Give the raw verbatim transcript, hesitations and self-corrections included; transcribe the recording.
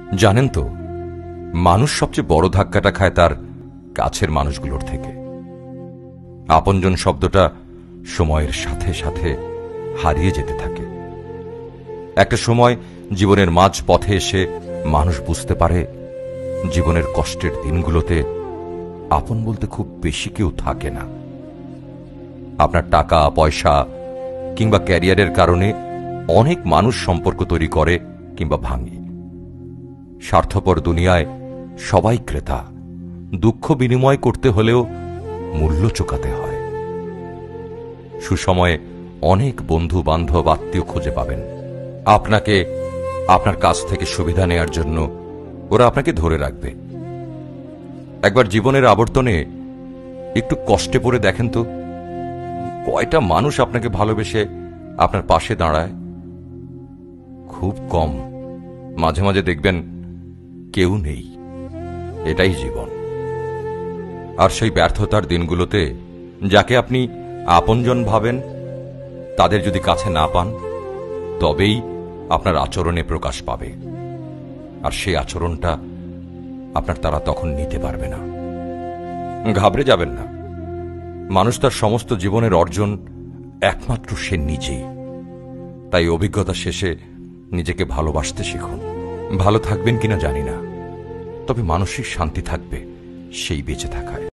জানেন তো, মানুষ সবচেয়ে বড় ধাক্কাটা খায় তার কাছের মানুষগুলোর থেকে। আপনজন শব্দটা সময়ের সাথে সাথে হারিয়ে যেতে থাকে। একটা সময় জীবনের মাঝ পথে এসে মানুষ বুঝতে পারে জীবনের কষ্টের দিনগুলোতে আপন বলতে খুব বেশি কেউ থাকে না। আপনার টাকা পয়সা কিংবা ক্যারিয়ারের কারণে অনেক মানুষ সম্পর্ক তৈরি করে কিংবা ভাঙে। স্বার্থপর দুনিয়ায় সবাই ক্রেতা। দুঃখ বিনিময় করতে হলেও মূল্য চোকাতে হয়। সুসময়ে অনেক বন্ধু বান্ধব আত্মীয় খুঁজে পাবেন। আপনাকে আপনার কাছ থেকে সুবিধা নেয়ার জন্য ওরা আপনাকে ধরে রাখবে। একবার জীবনের আবর্তনে একটু কষ্টে পড়ে দেখেন তো, কয়টা মানুষ আপনাকে ভালোবেসে আপনার পাশে দাঁড়ায়? খুব কম। মাঝে মাঝে দেখবেন কেউ নেই। এটাই জীবন। আর সেই ব্যর্থতার দিনগুলোতে যাকে আপনি আপনজন ভাবেন, তাদের যদি কাছে না পান, তবেই আপনার আচরণে প্রকাশ পাবে। আর সেই আচরণটা আপনার তারা তখন নিতে পারবে না। ঘাবড়ে যাবেন না। মানুষ তার সমস্ত জীবনের অর্জন একমাত্র সে নিজেই। তাই অভিজ্ঞতা শেষে নিজেকে ভালোবাসতে শিখুন। ভালো থাকবেন কিনা জানি না, তবে মানসিক শান্তি থাকবে সেই বেঁচে থাকায়।